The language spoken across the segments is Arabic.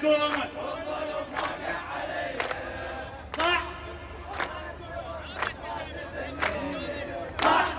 الحكومة. صح صح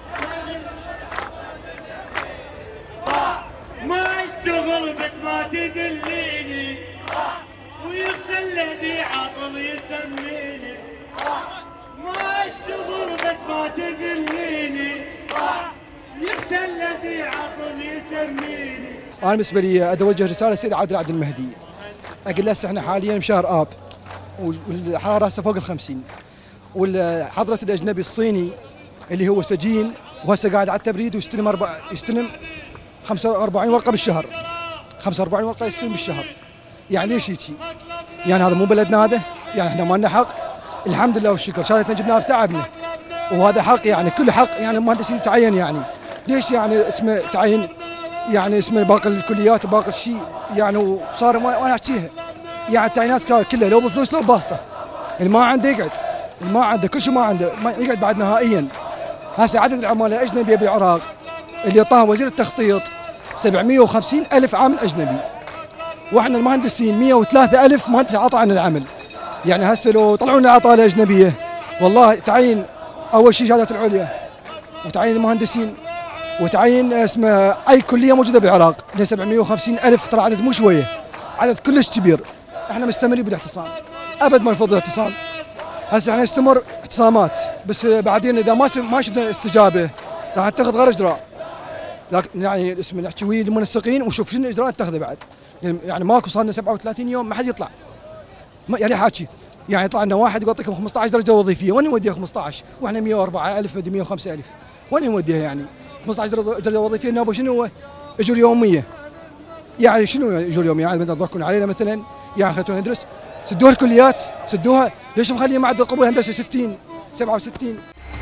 صح، ما اشتغل بس ما تذليني، ويغسل الذي عطل يسميني. ما اشتغل بس ما تذليني، يغسل الذي عطل يسميني. انا بالنسبه لي اتوجه رساله للسيد عادل عبد المهدي، اقول له احنا حاليا بشهر اب والحراره هسه فوق ال50، وحضره الاجنبي الصيني اللي هو سجين وهسه قاعد على التبريد ويستلم 45 ورقه بالشهر، 45 ورقه يستلم بالشهر. يعني ليش هيك؟ يعني هذا مو بلدنا هذا؟ يعني احنا ما لنا حق؟ الحمد لله والشكر، شهادتنا جبناها بتعبنا، وهذا حق يعني كل حق. يعني المهندس يتعين، يعني ليش يعني اسمه تعين؟ يعني اسمه باقي الكليات باقي الشيء يعني، وصار وانا احكيها يعني التعيينات كلها لو بفلوس لو بباسطه. اللي ما عنده يقعد، اللي ما عنده كل شيء ما عنده ما يقعد بعد نهائيا. هسه عدد العماله الاجنبيه بالعراق اللي اعطاها وزير التخطيط 750,000 عامل اجنبي، واحنا المهندسين 103,000 مهندس عطى عن العمل. يعني هسه لو طلعوا لنا عطاله اجنبيه والله تعيين اول شيء شهادات العليا، وتعيين المهندسين، وتعين اسمه اي كليه موجوده بالعراق. 750,000 ترى عدد مو شويه، عدد كلش كبير. احنا مستمرين بالاعتصام، ابد ما نفضل الاعتصام. هسه احنا نستمر اعتصامات، بس بعدين اذا ما شفنا استجابه راح نتخذ غير اجراء. لكن يعني اسمه نحكي ويا المنسقين ونشوف شنو الاجراء نتخذه بعد. يعني ماكو، صار لنا 37 يوم ما حد يطلع. يعني حاكي يعني يطلع لنا واحد يعطيكم 15 درجه وظيفيه، وين نوديها 15؟ واحنا 104,000 105,000 وين نوديها يعني؟ 15 درجه وظيفيه نابو شنو هو؟ اجور يوميه. يعني شنو اجور يوميه؟ يعني بدنا تضحكون علينا مثلا؟ يعني خليتونا ندرس؟ سدوها الكليات، سدوها. ليش مخليه معدل قبول هندسه 60 67؟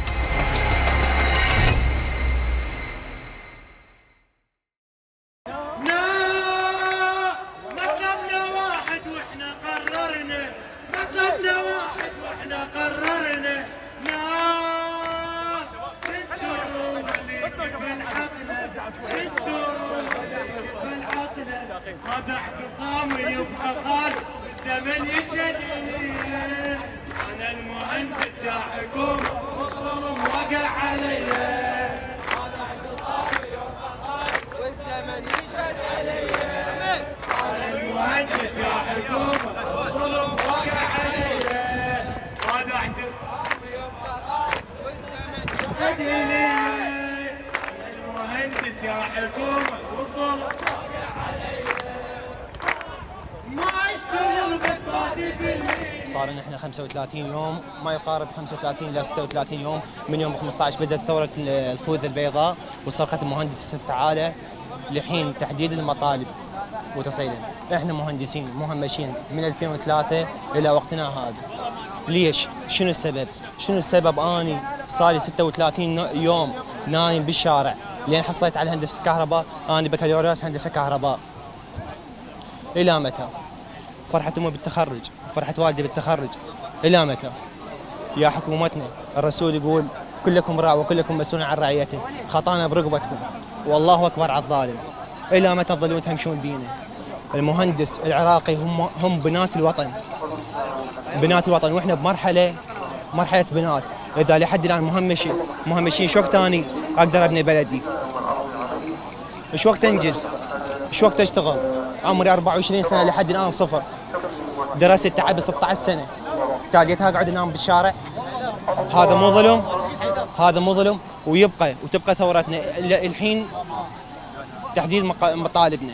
هذا اعتصام يبقى خالد الزمن يشهد لي. انا المهندس يا حكومه مظلوم وقع علي. هذا اعتصام يبقى خالد والزمن يشهد علي. انا المهندس يا حكومه مظلوم وقع علي. هذا اعتصام يبقى خالد والزمن يشهد لي. المهندس يا حكومه والظلم صار لنا احنا 35 يوم، ما يقارب 35 الى 36 يوم من يوم 15 بدات ثوره الخوذه البيضاء وصرخه المهندس التعالى لحين تحديد المطالب وتصعيدها. احنا مهندسين مهمشين من 2003 الى وقتنا هذا. ليش؟ شنو السبب؟ شنو السبب؟ اني صار لي 36 يوم نايم بالشارع لين حصلت على هندسه الكهرباء. انا بكالوريوس هندسه كهرباء. الى متى؟ فرحة امي بالتخرج، فرحة والدي بالتخرج، الى متى؟ يا حكومتنا، الرسول يقول كلكم راع وكلكم مسؤول عن رعيته، خطانا برقبتكم، والله اكبر على الظالم. الى متى تظلون تمشون بينا؟ المهندس العراقي هم بنات الوطن. بنات الوطن، واحنا بمرحلة بنات. اذا لحد الان مهمشين شو وقت ثاني اقدر ابني بلدي؟ شو وقت انجز؟ شو وقت اشتغل؟ عمري 24 سنه لحد الان صفر. درست تعب 16 سنه، تاليتها اقعد انام بالشارع. هذا مو ظلم؟ هذا مو ظلم؟ وتبقى ثورتنا الحين تحديد مطالبنا.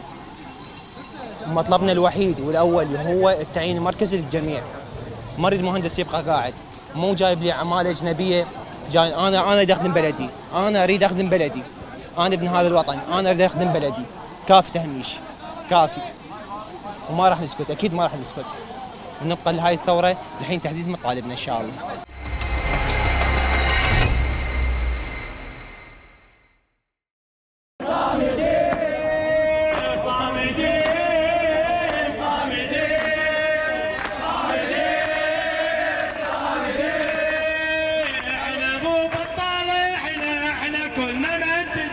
مطلبنا الوحيد والاول هو التعيين المركزي للجميع. ما اريد مهندس يبقى قاعد، مو جايب لي عماله اجنبيه. جاي انا اريد اخدم بلدي، انا اريد اخدم بلدي، انا ابن هذا الوطن، انا اريد اخدم بلدي. كافي تهميش، كافي. وما راح نسكت، اكيد ما راح نسكت. ونبقى لهاي الثوره لحين تحديد مطالبنا ان شاء الله.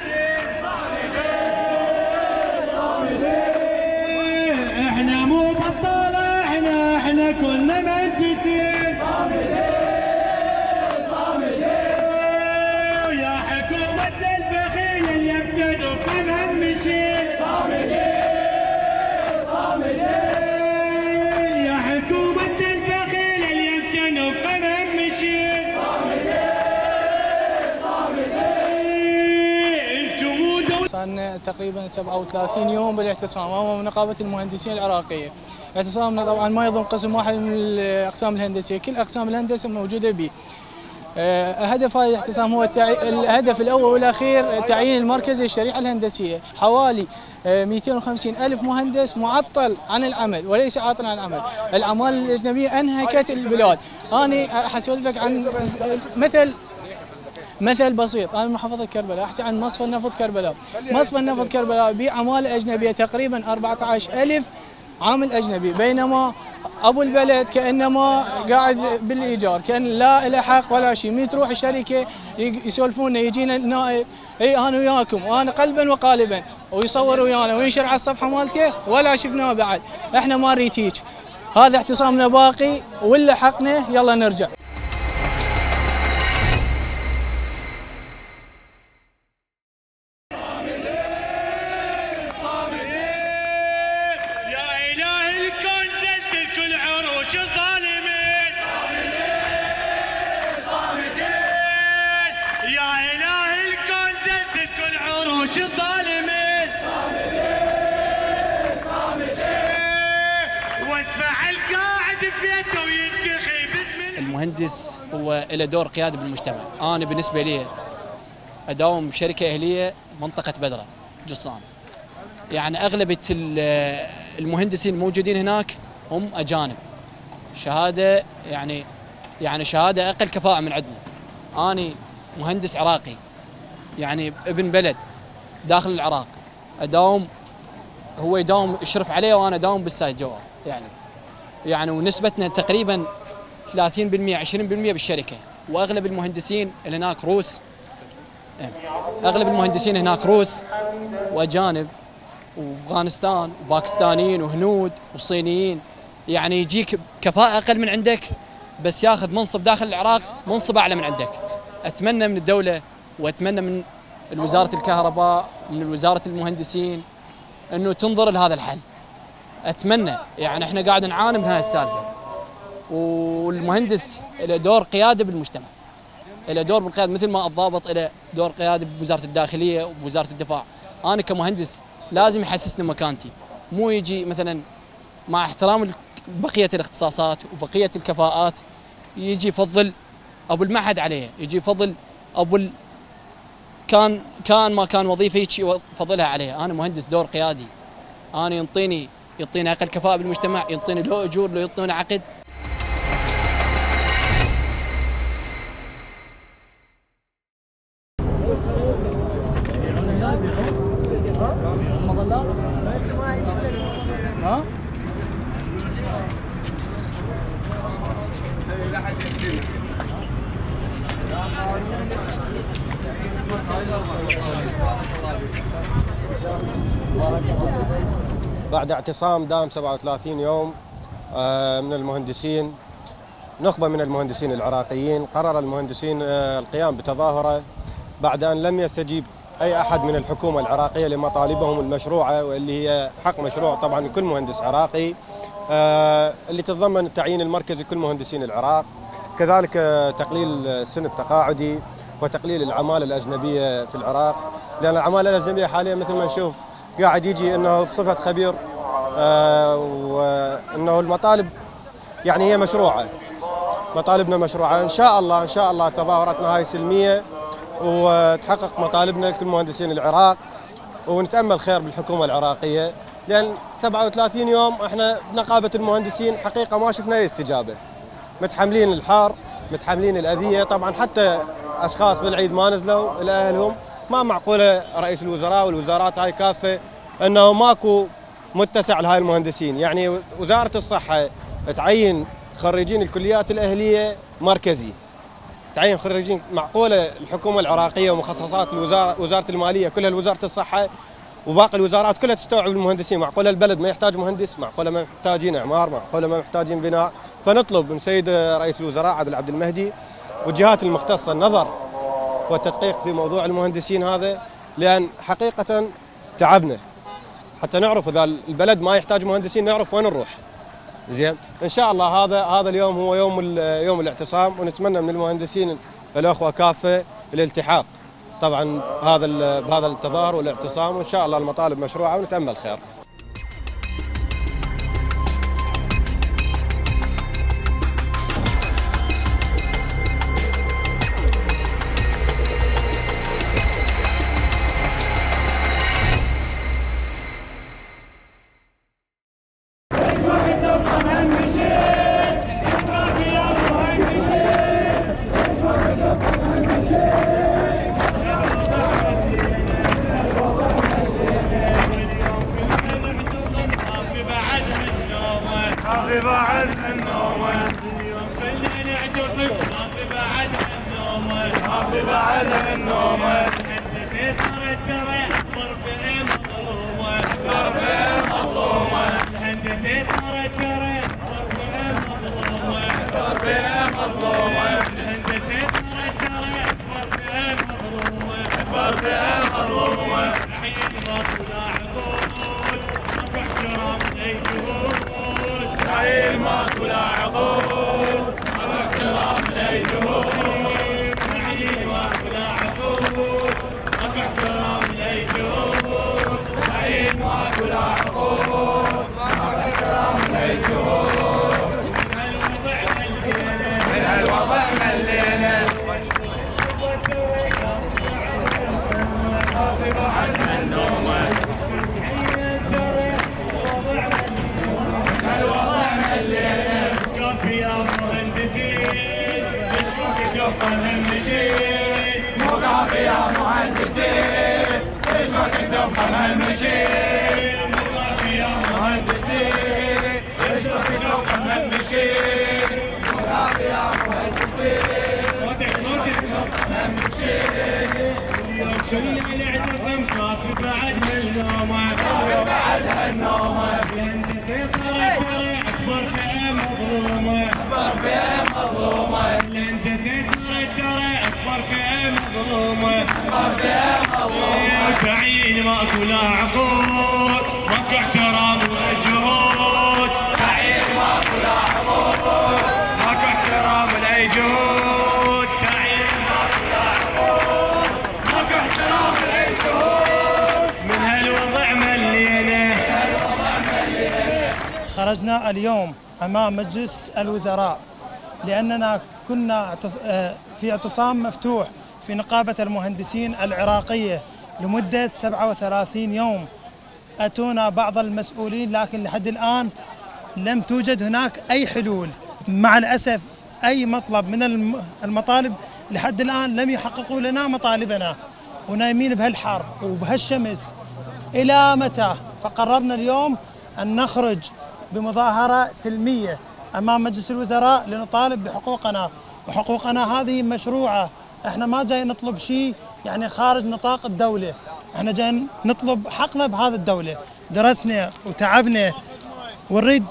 احنا مو كنا مهندسين ويا حكومة البخيل اللي ابتدوا بمهمشين يا حكومة البخيل اللي ابتدوا بمهمشين صارنا تقريبا 37 يوم بالاعتصام امام نقابه المهندسين العراقيه. اعتصامنا طبعا ما يضم قسم واحد من الاقسام الهندسيه، كل اقسام الهندسه موجوده به. هدف هذا الاعتصام هو الهدف الاول والاخير تعيين المركزي الشريعه الهندسيه. حوالي 250 ألف مهندس معطل عن العمل وليس عاطل عن العمل. الاعمال الاجنبيه انهكت البلاد. انا حسولفك عن مثل بسيط. انا محافظه كربلاء، احكي عن مصفى النفط كربلاء. مصفى النفط كربلاء بعماله اجنبيه تقريبا 14,000 عامل اجنبي، بينما ابو البلد كانما قاعد بالايجار، كان لا له حق ولا شيء. من تروح الشركه يسولفون يجينا النائب اي انا وياكم وانا قلبا وقالبا، ويصور ويانا وينشر على الصفحه مالته ولا شفناه بعد. احنا ما نريد هيك. هذا اعتصامنا باقي ولا حقنا يلا نرجع. الظالمين واسفع القاعد ببيته وينتخي باسم المهندس هو له دور قيادي بالمجتمع. انا بالنسبه لي اداوم بشركه اهليه منطقه بدره جصان. يعني اغلبيه المهندسين الموجودين هناك هم اجانب. شهاده يعني شهاده اقل كفاءه من عندنا. انا مهندس عراقي يعني ابن بلد داخل العراق، اداوم هو يداوم يشرف عليه وانا اداوم بالسايت جوا. يعني ونسبتنا تقريبا 30% 20% بالشركه. واغلب المهندسين اللي هناك روس. اغلب المهندسين هناك روس واجانب وافغانستان وباكستانيين وهنود وصينيين. يعني يجيك كفاءه اقل من عندك بس ياخذ منصب داخل العراق منصب اعلى من عندك. اتمنى من الدوله واتمنى من وزاره الكهرباء من وزاره المهندسين انه تنظر لهذا الحل. اتمنى يعني احنا قاعد نعاني من هاي السالفه. والمهندس له دور قيادي بالمجتمع. له دور بالقياده مثل ما الضابط له دور قيادي بوزاره الداخليه وبوزاره الدفاع. انا كمهندس لازم يحسسني مكانتي، مو يجي مثلا مع احترام بقيه الاختصاصات وبقيه الكفاءات يجي يفضل ابو المعهد عليه، يجي يفضل ابو كان ما كان وظيفه يفضلها عليه. انا مهندس دور قيادي. انا يعطيني اقل كفاءه بالمجتمع، يعطيني له اجور، لو يعطوني عقد. بعد اعتصام دام 37 يوم من المهندسين، نخبة من المهندسين العراقيين، قرر المهندسين القيام بتظاهرة بعد أن لم يستجيب أي أحد من الحكومة العراقية لمطالبهم المشروعة، واللي هي حق مشروع طبعا لكل مهندس عراقي، اللي تتضمن التعيين المركزي لكل مهندسين العراق، كذلك تقليل السن التقاعدي وتقليل العمالة الأجنبية في العراق. لأن العمالة الأجنبية حاليا مثل ما نشوف قاعد يجي انه بصفه خبير، وانه المطالب يعني هي مشروعه، مطالبنا مشروعه. ان شاء الله تظاهرتنا هاي سلميه وتحقق مطالبنا لكل مهندسين العراق، ونتامل خير بالحكومه العراقيه. لان 37 يوم احنا بنقابه المهندسين حقيقه ما شفنا اي استجابه. متحملين الحار، متحملين الاذيه. طبعا حتى اشخاص بالعيد ما نزلوا الى اهلهم. ما معقوله رئيس الوزراء والوزارات هاي كافه انه ماكو متسع لهاي المهندسين. يعني وزاره الصحه تعين خريجين الكليات الاهليه مركزي، تعين خريجين. معقوله الحكومه العراقيه ومخصصات وزاره الماليه كلها لوزاره الصحه وباقي الوزارات كلها تستوعب المهندسين؟ معقوله البلد ما يحتاج مهندس؟ معقوله ما محتاجين اعمار؟ معقوله ما محتاجين بناء؟ فنطلب من سيد رئيس الوزراء عادل عبد المهدي والجهات المختصة النظر والتدقيق في موضوع المهندسين هذا، لأن حقيقة تعبنا حتى نعرف إذا البلد ما يحتاج مهندسين نعرف وين نروح. زين، إن شاء الله هذا اليوم هو يوم الاعتصام، ونتمنى من المهندسين الأخوة كافة الالتحاق طبعا بهذا التظاهر والاعتصام، وإن شاء الله المطالب مشروعة ونتأمل خير. تعيين ماكو لا عقود، ماكو احترام ولا جهود. تعيين ماكو لا عقود، ماكو احترام ولا جهود. تعيين ماكو لا عقود، ماكو احترام ولا جهود. من هالوضع ملينا. خرجنا اليوم امام مجلس الوزراء لاننا كنا في اعتصام مفتوح في نقابة المهندسين العراقية لمدة 37 يوم. أتونا بعض المسؤولين لكن لحد الآن لم توجد هناك أي حلول. مع الأسف أي مطلب من المطالب لحد الآن لم يحققوا لنا مطالبنا، ونايمين بهالحر وبهالشمس إلى متى؟ فقررنا اليوم أن نخرج بمظاهرة سلمية أمام مجلس الوزراء لنطالب بحقوقنا، وحقوقنا هذه مشروعة. احنا ما جاي نطلب شيء يعني خارج نطاق الدولة، احنا جاي نطلب حقنا بهذه الدولة. درسنا وتعبنا ونريد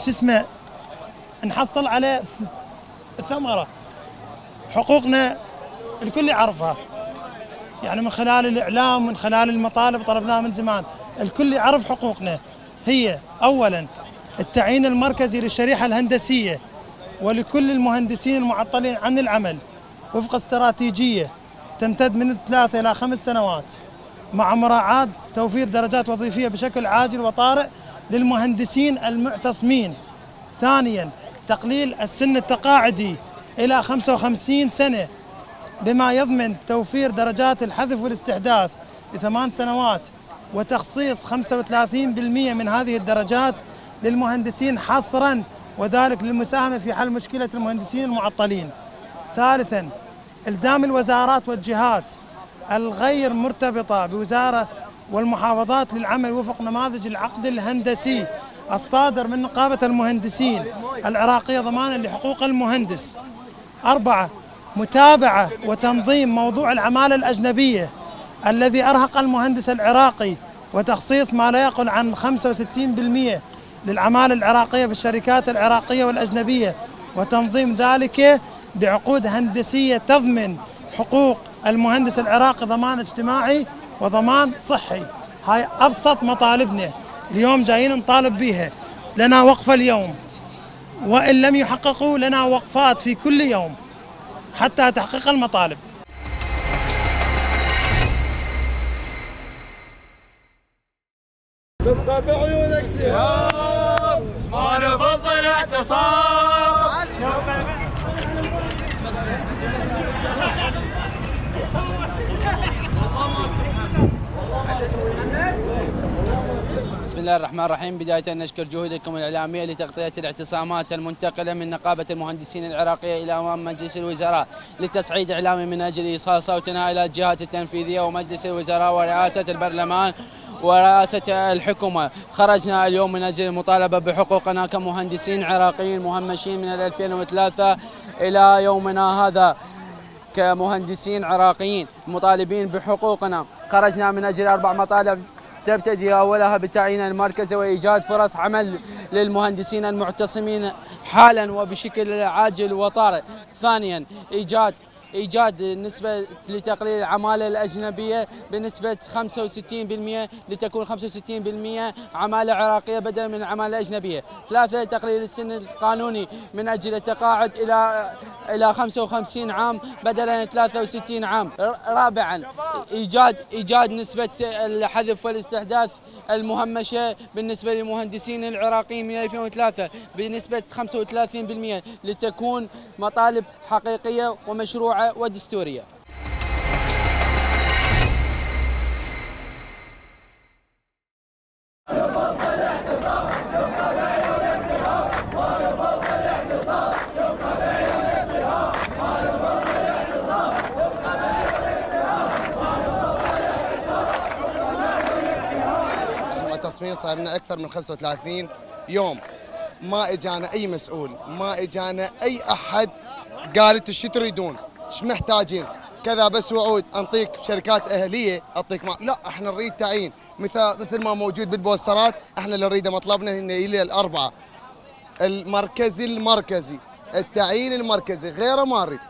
نحصل على ثمرة. حقوقنا الكل يعرفها، يعني من خلال الإعلام من خلال المطالب طلبناها من زمان. الكل يعرف حقوقنا، هي أولا التعيين المركزي للشريحة الهندسية ولكل المهندسين المعطلين عن العمل وفق استراتيجية تمتد من 3 إلى 5 سنوات، مع مراعاة توفير درجات وظيفية بشكل عاجل وطارئ للمهندسين المعتصمين. ثانيا تقليل السن التقاعدي إلى 55 سنة بما يضمن توفير درجات الحذف والاستحداث ل8 سنوات، وتخصيص 35% من هذه الدرجات للمهندسين حصرا، وذلك للمساهمة في حل مشكلة المهندسين المعطلين. ثالثا إلزام الوزارات والجهات الغير مرتبطة بوزارة والمحافظات للعمل وفق نماذج العقد الهندسي الصادر من نقابة المهندسين العراقية ضمانا لحقوق المهندس. 4 متابعة وتنظيم موضوع العمالة الأجنبية الذي أرهق المهندس العراقي، وتخصيص ما لا يقل عن 65% للعمالة العراقية في الشركات العراقية والأجنبية وتنظيم ذلك بعقود هندسية تضمن حقوق المهندس العراقي ضمان اجتماعي وضمان صحي. هاي أبسط مطالبنا اليوم جايين نطالب بها. لنا وقفة اليوم، وإن لم يحققوا لنا وقفات في كل يوم حتى تحقيق المطالب. تبقى بعيونك سهام، ما نفضل اعتصام. بسم الله الرحمن الرحيم. بداية نشكر جهودكم الإعلامية لتغطية الاعتصامات المنتقلة من نقابة المهندسين العراقية إلى أمام مجلس الوزراء لتصعيد إعلامي من أجل إيصال صوتنا إلى الجهات التنفيذية ومجلس الوزراء ورئاسة البرلمان ورئاسة الحكومة. خرجنا اليوم من أجل المطالبة بحقوقنا كمهندسين عراقيين مهمشين من 2003 إلى يومنا هذا كمهندسين عراقيين مطالبين بحقوقنا. خرجنا من أجل 4 مطالب تبتدي أولها بالتعيين المركزي وإيجاد فرص عمل للمهندسين المعتصمين حالا وبشكل عاجل وطارئ. ثانيا إيجاد نسبة لتقليل العمالة الأجنبية بنسبة 65% لتكون 65% عمالة عراقية بدلا من العمالة الأجنبية. 3 تقليل السن القانوني من أجل التقاعد إلى 55 عام بدلا من 63 عام. رابعا إيجاد نسبة الحذف والاستحداث المهمشة بالنسبة للمهندسين العراقيين من 2003 بنسبة 35% لتكون مطالب حقيقية ومشروعة ودستورية. التصميم صار لنا أكثر من 35 يوم، ما إجانا أي مسؤول، ما إجانا أي أحد قال انتم شو تريدون؟ ايش محتاجين؟ كذا بس وعود، انطيك شركات اهليه، اعطيك لا احنا نريد تعيين مثل ما موجود بالبوسترات، احنا اللي نريده مطلبنا هنا الى الاربعه. المركزي، التعيين المركزي، غيره ما نريد.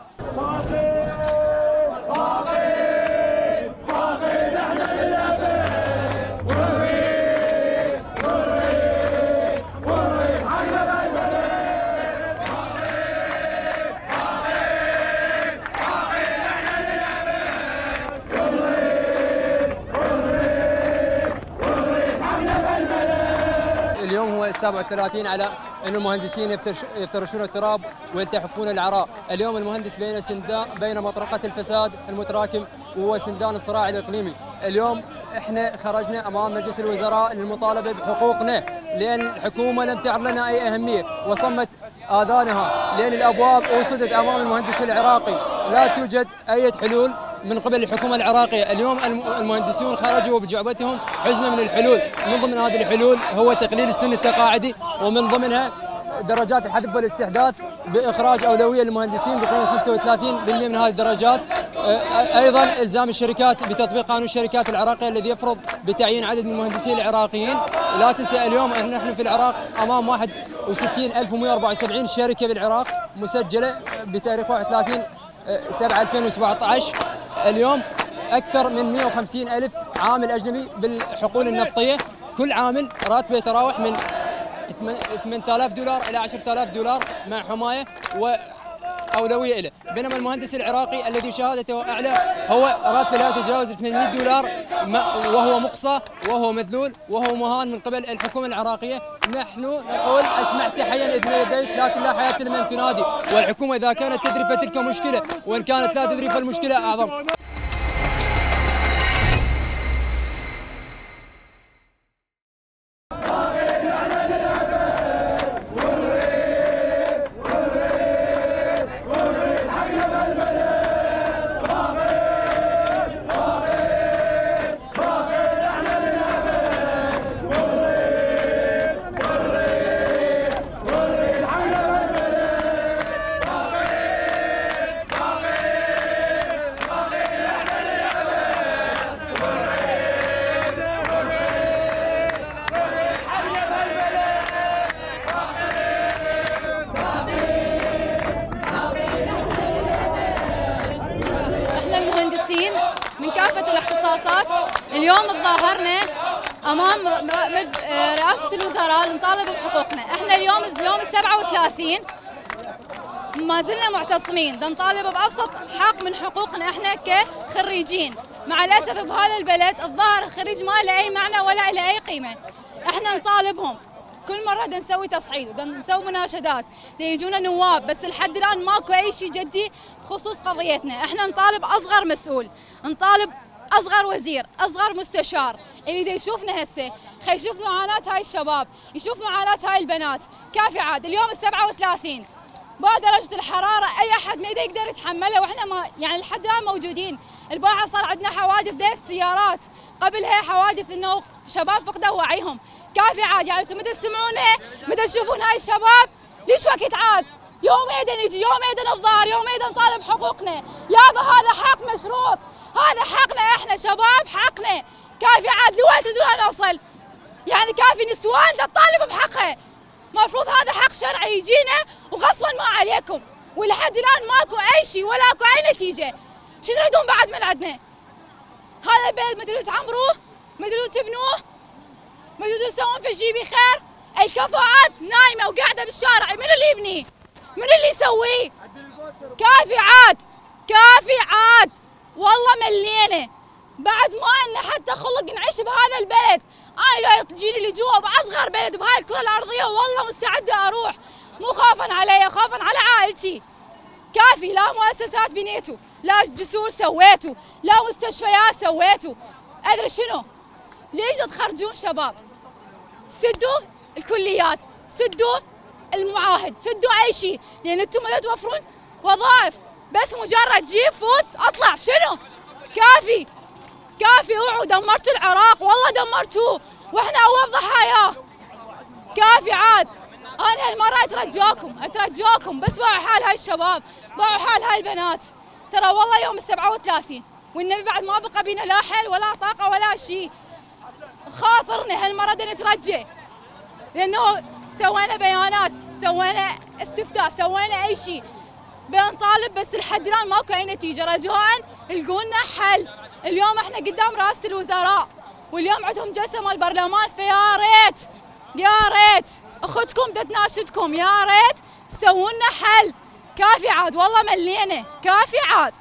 اليوم هو 37 على أن المهندسين يفترشون التراب ويلتحفون العراء. اليوم المهندس بين مطرقة الفساد المتراكم وسندان الصراع الإقليمي. اليوم احنا خرجنا أمام مجلس الوزراء للمطالبة بحقوقنا، لأن الحكومة لم تعر لنا أي أهمية وصمت آذانها، لأن الأبواب أوصدت أمام المهندس العراقي. لا توجد أي حلول من قبل الحكومة العراقية. اليوم المهندسون خرجوا بجعبتهم حزمة من الحلول. من ضمن هذه الحلول هو تقليل السن التقاعدي، ومن ضمنها درجات الحذف والاستحداث بإخراج أولوية للمهندسين بقيمة 35% من هذه الدرجات. أيضا إلزام الشركات بتطبيق قانون الشركات العراقية الذي يفرض بتعيين عدد من المهندسين العراقيين. لا تنسى اليوم نحن في العراق أمام 61,174 شركة بالعراق مسجلة بتاريخ 31/7/2017. اليوم أكثر من 150,000 عامل أجنبي بالحقول النفطية. كل عامل راتبه يتراوح من 8,000 دولار إلى 10,000 دولار مع حماية وأولوية له. بينما المهندس العراقي الذي شهادته أعلى هو راتبه لا يتجاوز 800 دولار، وهو مقصى وهو مذلول وهو مهان من قبل الحكومة العراقية. نحن نقول أسمعت حيا إذن يديك لكن لا حياة لمن تنادي. والحكومة إذا كانت تدري فتلك مشكلة، وإن كانت لا تدري فالمشكلة أعظم. الاختصاصات اليوم تظاهرنا امام رئاسه الوزراء لنطالب بحقوقنا. احنا اليوم ال37 ما زلنا معتصمين نطالب بابسط حق من حقوقنا احنا كخريجين. مع الاسف بهذا البلد الظاهر الخريج ما له اي معنى ولا له اي قيمه. احنا نطالبهم كل مره نسوي تصعيد ونسوي مناشدات يجونا نواب، بس لحد الان ماكو اي شيء جدي بخصوص قضيتنا. احنا نطالب اصغر مسؤول، نطالب اصغر وزير، اصغر مستشار اللي يشوفنا هسه خلي يشوف معاناه هاي الشباب، يشوف معاناه هاي البنات. كافي عاد اليوم ال37 بعد درجه الحراره اي احد ما يقدر يتحملها، واحنا ما يعني لحد الان موجودين. البارحه صار عندنا حوادث ذي السيارات، قبلها حوادث انه شباب فقدوا وعيهم. كافي عاد يعني انتم متى تسمعونا متى تشوفون هاي الشباب ليش وقت عاد؟ يوم ايدا نجي، يوم ايدا نتظاهر، يوم ايدا نطالب حقوقنا. يابا هذا حق مشروط، هذا حقنا احنا شباب، حقنا. كافي عاد لوين تريدون نوصل؟ يعني كافي نسوان تطالب بحقها. المفروض هذا حق شرعي يجينا وغصبا ما عليكم، ولحد الان ماكو اي شيء ولا اكو اي نتيجه. شو تريدون بعد من عندنا؟ هذا البلد ما تريدون تعمروه؟ ما تريدون تبنوه؟ ما تريدون تسوون في شيء بخير؟ الكفاءات نايمه وقاعده بالشارع، من اللي يبنيه؟ من اللي يسويه؟ كافي عاد، كافي عاد، والله ملينا. بعد ما لنا حتى خلق نعيش بهذا البلد. انا لو تجيني اللي جوا باصغر بلد بهاي الكره الارضيه والله مستعده اروح، مو خوفا علي، خوفا على عائلتي. كافي لا مؤسسات بنيتوا، لا جسور سويتوا، لا مستشفيات سويتوا. ادري شنو؟ ليش تخرجون شباب؟ سدوا الكليات، سدوا المعاهد، سدوا اي شيء، لان انتم ما توفرون وظائف، بس مجرد جيب فوت اطلع. شنو؟ كافي كافي، اوعوا دمرتوا العراق، والله دمرتوه واحنا اول ضحاياه. كافي عاد. انا هالمره اترجاكم بس باعوا حال هاي الشباب، باعوا حال هاي البنات. ترى والله يوم ال37 والنبي بعد ما بقى بينا لا حل ولا طاقه ولا شيء. خاطرنا هالمره نترجى، لانه سوينا بيانات، سوينا استفتاء، سوينا اي شيء بنطالب، بس لحد الان ماكو اي نتيجه. رجاء القوا لنا حل. اليوم احنا قدام رئاسه الوزراء واليوم عندهم جلسه مال البرلمان، فيا ريت يا ريت اختكم تناشدكم يا ريت سووا لنا حل. كافي عاد والله ملينا، كافي عاد.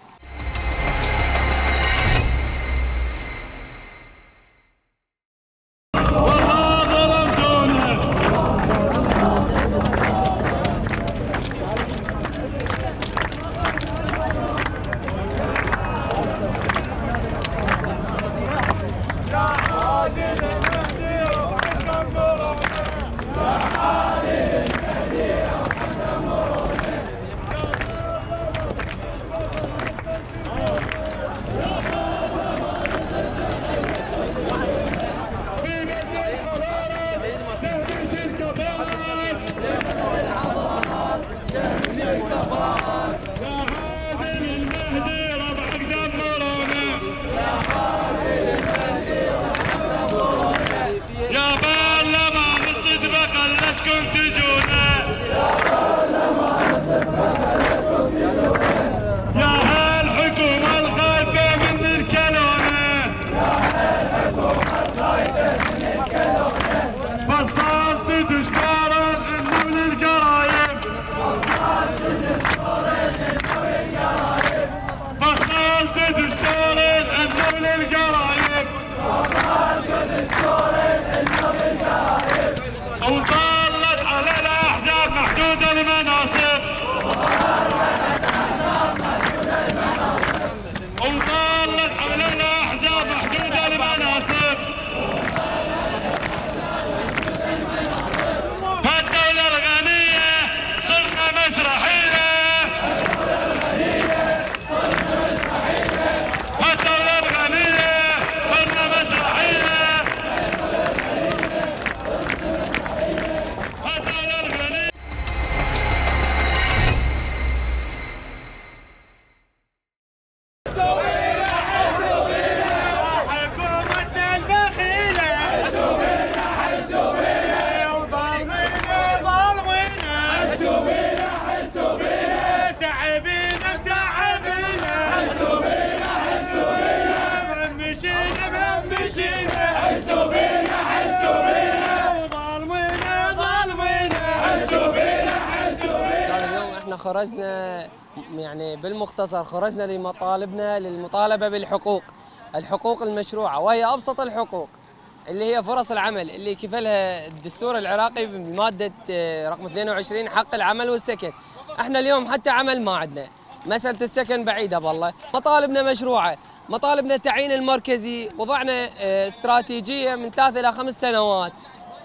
خرجنا يعني بالمختصر خرجنا لمطالبنا للمطالبة بالحقوق، الحقوق المشروعة، وهي أبسط الحقوق اللي هي فرص العمل اللي كفلها الدستور العراقي بمادة رقم 22 حق العمل والسكن. احنا اليوم حتى عمل ما عندنا، مسألة السكن بعيدة بالله. مطالبنا مشروعة، مطالبنا التعيين المركزي، وضعنا استراتيجية من 3 إلى 5 سنوات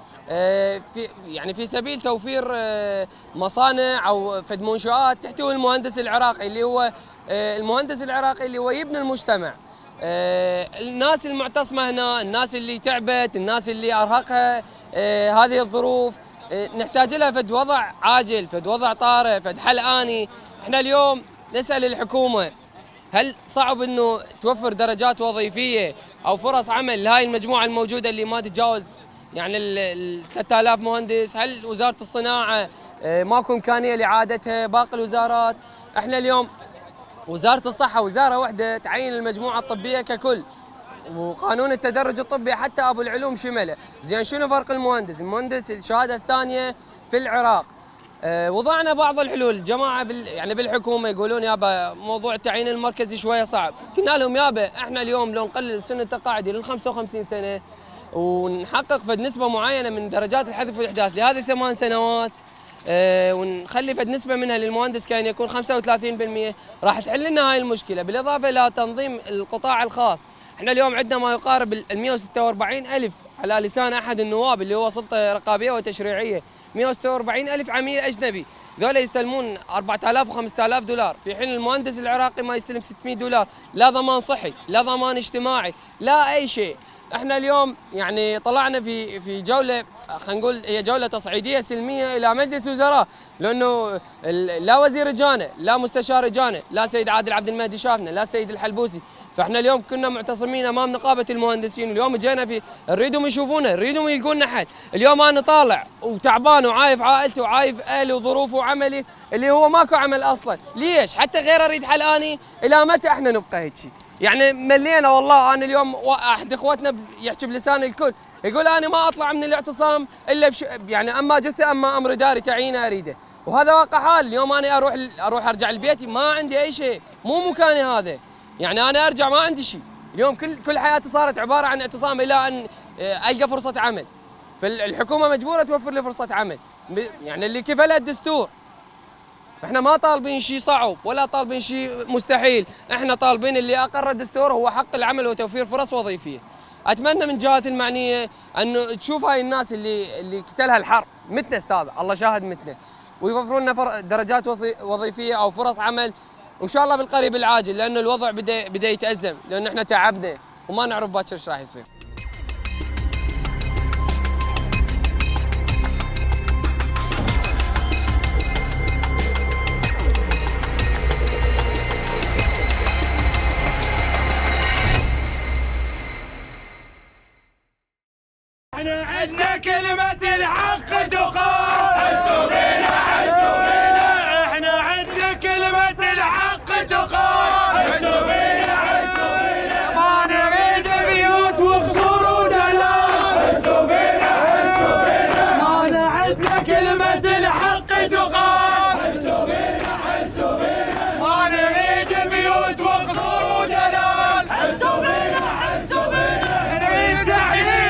في سبيل توفير مصانع او فد منشآت تحتوي المهندس العراقي اللي هو المهندس العراقي اللي هو يبني المجتمع. الناس المعتصمه هنا، الناس اللي تعبت، الناس اللي ارهقها هذه الظروف، نحتاج لها فد وضع عاجل، فد وضع طارئ، فد حل آني. احنا اليوم نسأل الحكومه هل صعب انه توفر درجات وظيفيه او فرص عمل لهاي المجموعه الموجوده اللي ما تتجاوز يعني ال 3000 مهندس؟ هل وزارة الصناعة ماكو إمكانية لإعادتها؟ باقي الوزارات، احنا اليوم وزارة الصحة وزارة واحدة تعين المجموعة الطبية ككل، وقانون التدرج الطبي حتى أبو العلوم شمله. زين شنو فرق المهندس؟ المهندس الشهادة الثانية في العراق. وضعنا بعض الحلول، الجماعة بالحكومة يقولون يابا موضوع التعيين المركزي شوية صعب، قلنا لهم يابا احنا اليوم لو نقلل سن التقاعدي لل 55 سنة ونحقق فد نسبة معينة من درجات الحذف والإحداث لهذه 8 سنوات، ونخلي فد نسبة منها للمهندس كان يكون 35%، راح تحل لنا هاي المشكلة. بالإضافة إلى تنظيم القطاع الخاص، احنا اليوم عندنا ما يقارب ال 146,000 على لسان أحد النواب اللي هو سلطة رقابية وتشريعية، 146,000 عميل أجنبي، ذولا يستلمون 4000 و5000 دولار، في حين المهندس العراقي ما يستلم 600 دولار، لا ضمان صحي، لا ضمان اجتماعي، لا أي شيء. احنا اليوم يعني طلعنا في جوله، خلينا نقول هي جوله تصعيديه سلميه الى مجلس وزراء، لانه لا وزير جانا، لا مستشار جانا، لا سيد عادل عبد المهدي شافنا، لا سيد الحلبوسي. فاحنا اليوم كنا معتصمين امام نقابه المهندسين، اليوم جينا نريدهم يشوفونا، نريدهم يلقون لنا حل. اليوم انا طالع وتعبان وعايف عائلتي وعايف اهلي وظروفي وعملي اللي هو ماكو عمل اصلا، ليش؟ حتى غير اريد حل اني، الى متى احنا نبقى هيك؟ يعني ملينا والله. انا اليوم احد اخواتنا يحكي بلسان الكل، يقول انا ما اطلع من الاعتصام الا يعني اما جثه اما امر اداري تعيينه اريده، وهذا واقع حال. اليوم انا اروح ارجع لبيتي ما عندي اي شيء، مو مكاني هذا، يعني انا ارجع ما عندي شيء. اليوم كل حياتي صارت عباره عن اعتصام الى ان القى فرصه عمل، فالحكومه مجبوره توفر لي فرصه عمل يعني اللي كفلها الدستور. احنا ما طالبين شيء صعب ولا طالبين شيء مستحيل، احنا طالبين اللي اقر الدستور هو حق العمل وتوفير فرص وظيفيه. اتمنى من الجهات المعنيه انه تشوف هاي الناس اللي قتلها الحرب متنا استاذ، الله شاهد متنا، ويوفروا لنا درجات وظيفيه او فرص عمل وان شاء الله بالقريب العاجل، لانه الوضع بدا يتازم، لانه احنا تعبنا وما نعرف باكر ايش راح يصير. احنا عندنا كلمة الحق تقال، حسوا بينا حسوا بينا، احنا عندنا كلمة الحق تقال، حسوا بينا حسوا بينا، ما نريد بيوت وقصور ودلال، حسوا بينا حسوا بينا، ما عندنا كلمة الحق تقال، حسوا بينا حسوا بينا، ما نريد بيوت وقصور ودلال، حسوا بينا حسوا بينا، نريد تعيين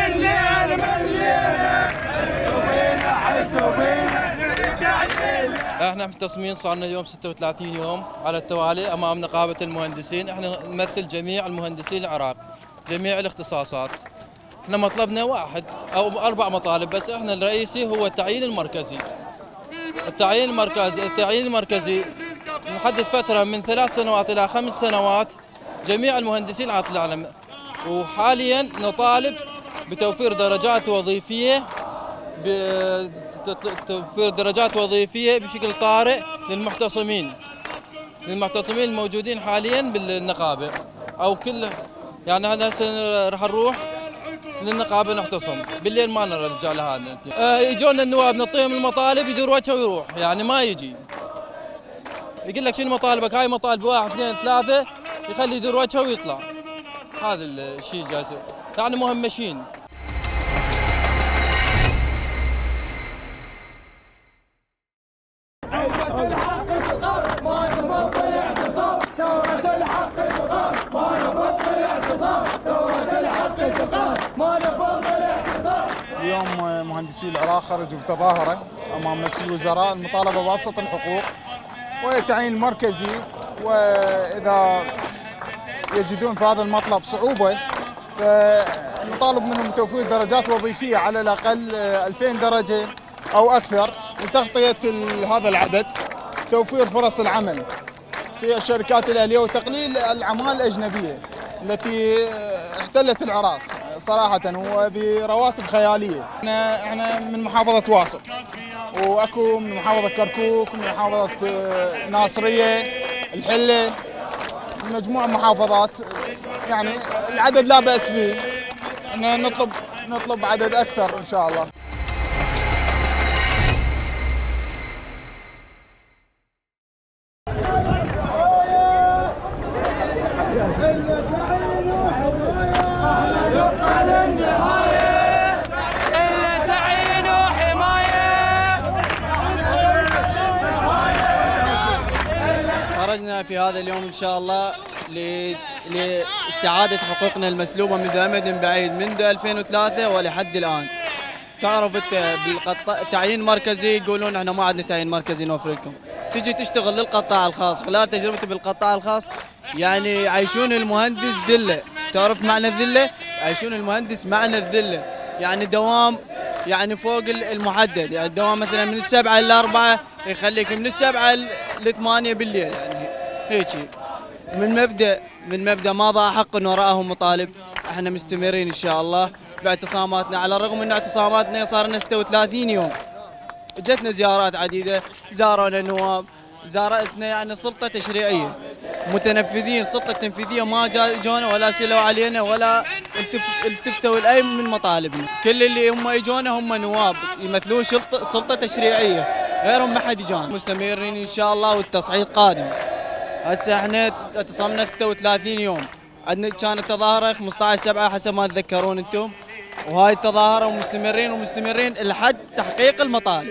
احنا محتصمين صار لنا اليوم 36 يوم على التوالي امام نقابه المهندسين، احنا نمثل جميع المهندسين العراق، جميع الاختصاصات. احنا مطلبنا واحد او 4 مطالب بس، احنا الرئيسي هو التعيين المركزي. التعيين المركزي نحدد فتره من 3 سنوات الى 5 سنوات جميع المهندسين على العالم، وحاليا نطالب بتوفير درجات وظيفيه توفير درجات وظيفيه بشكل طارئ للمعتصمين الموجودين حاليا بالنقابه او كل، يعني هذا هسه راح نروح للنقابه نعتصم بالليل، ما نرى الرجال هذا. يجونا النواب نعطيهم المطالب يدور وجهه ويروح، يعني ما يجي يقول لك شنو مطالبك، هاي مطالب 1 2 3 يخلي يدور وجهه ويطلع. هذا الشيء جالس يعني مهمشين. الحق مهندسي العراق خرجوا بتظاهرة أمام مجلس الوزراء المطالبة بأبسط الحقوق والتعيين المركزي، وإذا يجدون في هذا المطلب صعوبة فنطالب منهم توفير درجات وظيفية على الأقل 2000 درجة أو أكثر لتغطية هذا العدد، توفير فرص العمل في الشركات الأهلية وتقليل الأعمال الأجنبية التي احتلت العراق صراحة وبرواتب خيالية. احنا من محافظة واسط، واكو من محافظة كركوك، من محافظة ناصرية، الحلة، مجموعة محافظات، يعني العدد لا بأس به. احنا نطلب عدد أكثر إن شاء الله. خرجنا في هذا اليوم إن شاء الله لاستعادة حقوقنا المسلوبة منذ أمد بعيد، منذ 2003 ولحد الآن. تعرف تعيين مركزي، يقولون احنا ما عندنا تعيين مركزي نوفر لكم، تجي تشتغل للقطاع الخاص. خلال تجربتي بالقطاع الخاص يعني يعيشون المهندس ذلة. تعرف معنى الذلة؟ يعيشون المهندس معنى الذلة، يعني دوام يعني فوق المحدد، يعني الدوام مثلا من 7 إلى 4 يخليك من 7 ل 8 بالليل، يعني هيك. من مبدأ ما ضاع حق وراءهم مطالب. احنا مستمرين ان شاء الله باعتصاماتنا، على الرغم ان اعتصاماتنا صار لنا 36 يوم. جتنا زيارات عديده، زارونا النواب، زارتنا يعني سلطه تشريعيه، متنفذين سلطه تنفيذيه ما جونا ولا سلوا علينا ولا التفتوا لاي من مطالبنا. كل اللي هم اجونا هم نواب يمثلون سلطه تشريعيه، غيرهم ما حد جانا. مستمرين ان شاء الله والتصعيد قادم. هسه احنا اعتصمنا 36 يوم، عندنا كانت تظاهره 15/7 حسب ما تذكرون انتم، وهاي التظاهره ومستمرين لحد تحقيق المطالب.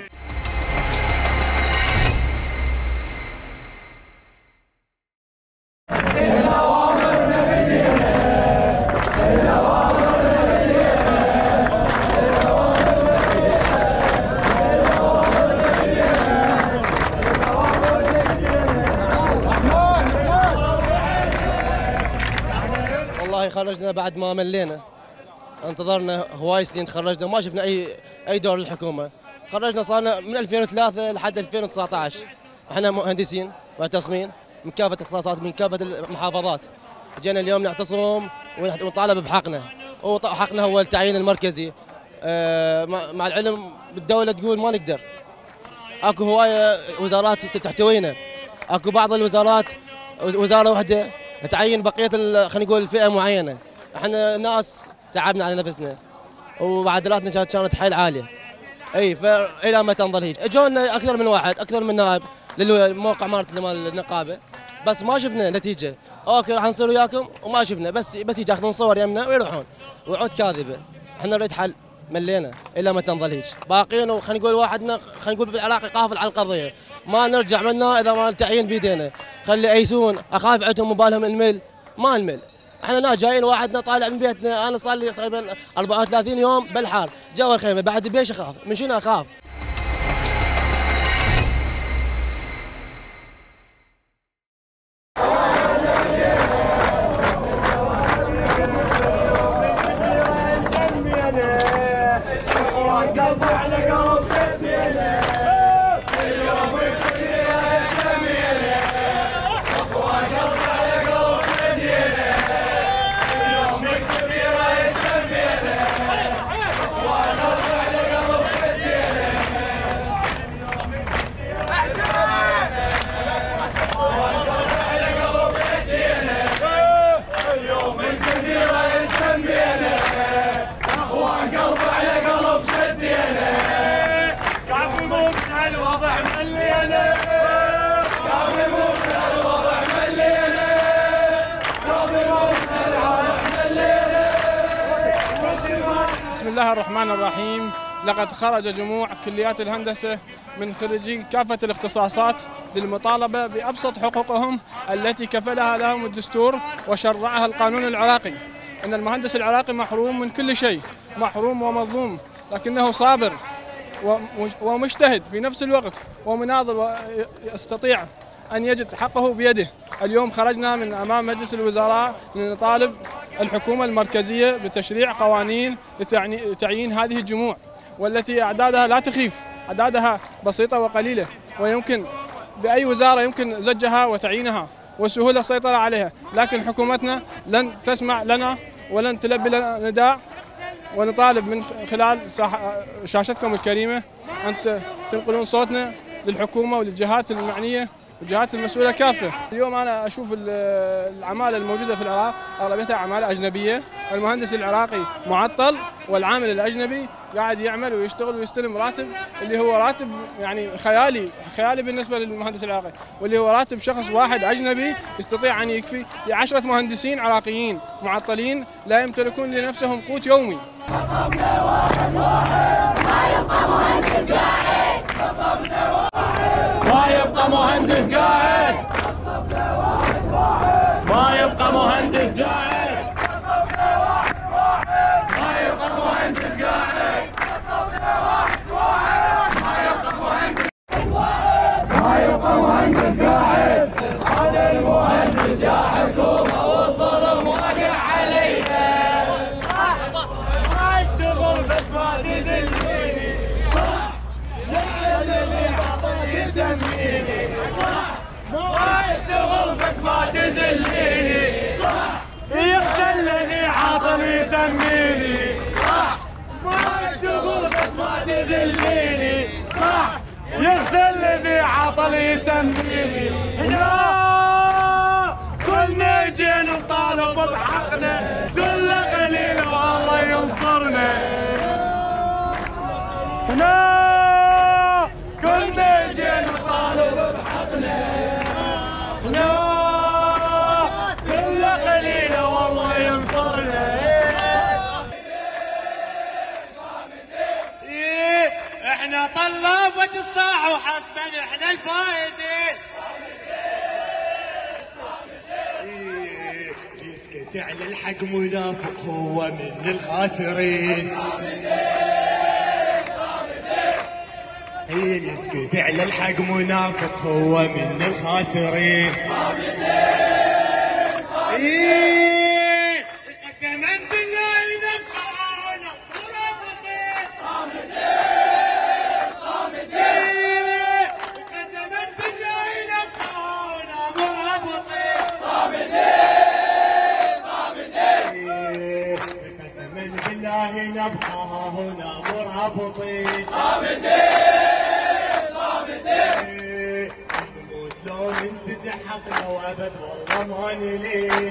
خرجنا بعد ما ملينا، انتظرنا هواي سنين، تخرجنا ما شفنا اي دور للحكومه. خرجنا صارنا من 2003 لحد 2019، احنا مهندسين معتصمين من كافه الاختصاصات من كافه المحافظات. جينا اليوم نعتصم ونطالب بحقنا، وحقنا هو التعيين المركزي. مع العلم الدوله تقول ما نقدر، اكو هوايه وزارات تحتوينا، اكو بعض الوزارات وزاره واحده تعين بقيه خلينا نقول فئه معينه. احنا ناس تعبنا على نفسنا ومعدلاتنا كانت حيل عاليه. اي فالى متى نظل هيك؟ اجونا اكثر من واحد، اكثر من نائب للموقع مال النقابه، بس ما شفنا نتيجه. اوكي حنصير وياكم وما شفنا، بس يجي ياخذون صور يمنا ويروحون، وعود كاذبه. احنا نريد حل، ملينا الى متى نظل هيك؟ باقيين خلينا نقول واحدنا خلينا نقول بالعراق يقافل على القضيه، ما نرجع منا اذا ما التعيين بيدينا. خلي يأيسون، اخاف عندهم مبالهم المل، ما المل. احنا جايين واحدنا طالع من بيتنا، انا صار لي تقريبا 34 يوم بالحار جوا الخيمه، بعد بيش اخاف، من شنو اخاف؟ بسم الله الرحمن الرحيم. لقد خرج جموع كليات الهندسة من خريجي كافة الاختصاصات للمطالبة بأبسط حقوقهم التي كفلها لهم الدستور وشرعها القانون العراقي. أن المهندس العراقي محروم من كل شيء، محروم ومظلوم لكنه صابر ومجتهد في نفس الوقت ومناضل ويستطيع أن يجد حقه بيده. اليوم خرجنا من أمام مجلس الوزراء لنطالب الحكومة المركزية بتشريع قوانين لتعيين هذه الجموع، والتي أعدادها لا تخيف، أعدادها بسيطة وقليلة، ويمكن بأي وزارة يمكن زجها وتعيينها وسهولة السيطرة عليها، لكن حكومتنا لن تسمع لنا ولن تلبي لنا نداء. ونطالب من خلال شاشتكم الكريمة أن تنقلون صوتنا للحكومة وللجهات المعنية والجهات المسؤولة كافة. اليوم أنا أشوف العمالة الموجودة في العراق أغلبيتها عمالة أجنبية، المهندس العراقي معطل والعامل الأجنبي قاعد يعمل ويشتغل ويستلم راتب اللي هو راتب يعني خيالي بالنسبة للمهندس العراقي، واللي هو راتب شخص واحد أجنبي يستطيع أن يكفي ل10 مهندسين عراقيين معطلين لا يمتلكون لنفسهم قوت يومي. ما يبقى مهندس قاعد، ما يبقى مهندس قاعد، ما يبقى مهندس قاعد، ما يبقى مهندس قاعد. هذا المهندس يا حكومة والظلم واقع علينا. صح ما اشتغل بس ما تدلني، صح اللي عطني يسميني، صح ما اشتغل بس ما تدليني، صح يغسل الذي عطني يسميني، صح ما اشتغل بس ما تدليني، صح يغسل الذي عطني يسميني. هنا كلنا جينا نطالب بحقنا، ذل قليل والله ينصرنا. هنا كلنا جينا نطالب بحقنا، هنا ذل قليل والله ينصرنا. احنا طلاب وتصاع وحتما احنا الفائزين. يسكت على الحق منافق هو من الخاسرين. يسكت على الحق منافق هو من الخاسرين. قسما بالله نبقى هنا مرابطين. قسما بالله نبقى هنا مرابطين. قسما بالله نبقى هنا مرابطين. نموت لو ننتزع حقنا وابد والله ما نلين.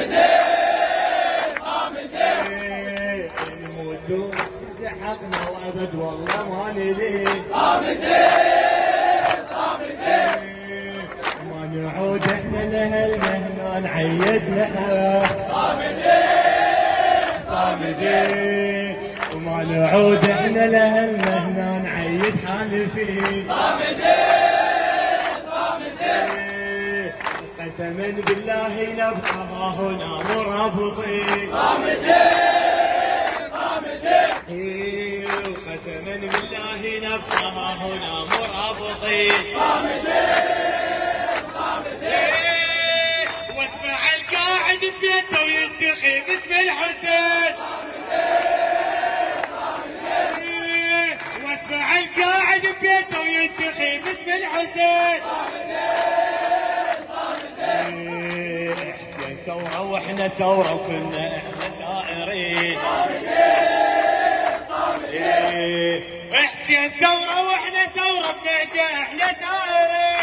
نموت لو ننتزع حقنا وابد والله ما نلين. ما نعود احنا لهالمهنة نعيد لها. وما نعود احنا لهالمهنة نعيد حالفين. قسما بالله نبقى هنا مرابطين. وقسما بالله نبقى هنا مرابطين. واسمع القاعد ببيته وينتخي باسم الحسين. واسمع القاعد ببيته وينتخي باسم الحسين. حسين ثورة واحنا ثورة وكلنا احنا سائرين. حسين ثورة واحنا ثورة بنجا احنا سائرين.